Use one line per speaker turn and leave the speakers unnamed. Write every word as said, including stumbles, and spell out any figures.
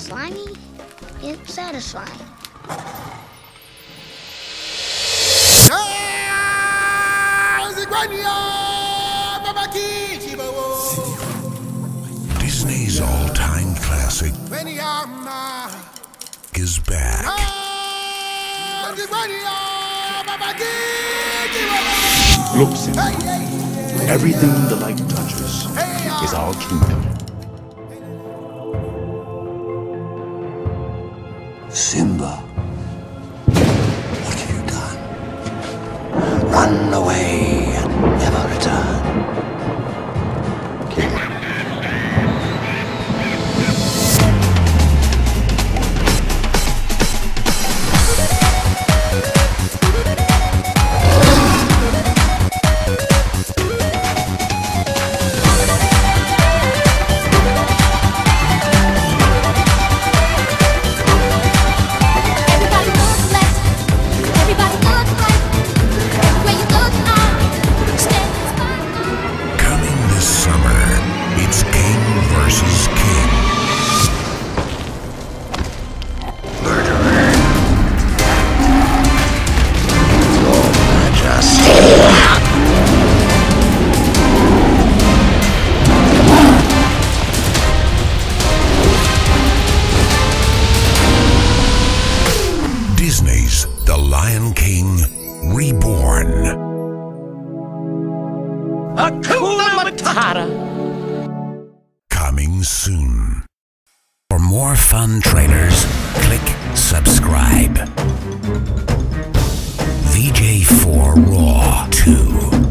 slimy, yet satisfying.
Disney's all-time classic is back.
Look, Simba. Everything the light touches is our kingdom.
Simba, what have you done? Run away and never return.
Disney's The Lion King Reborn.
Hakuna Matata.
Coming soon. For more fun trailers, click subscribe. V J four Raw two.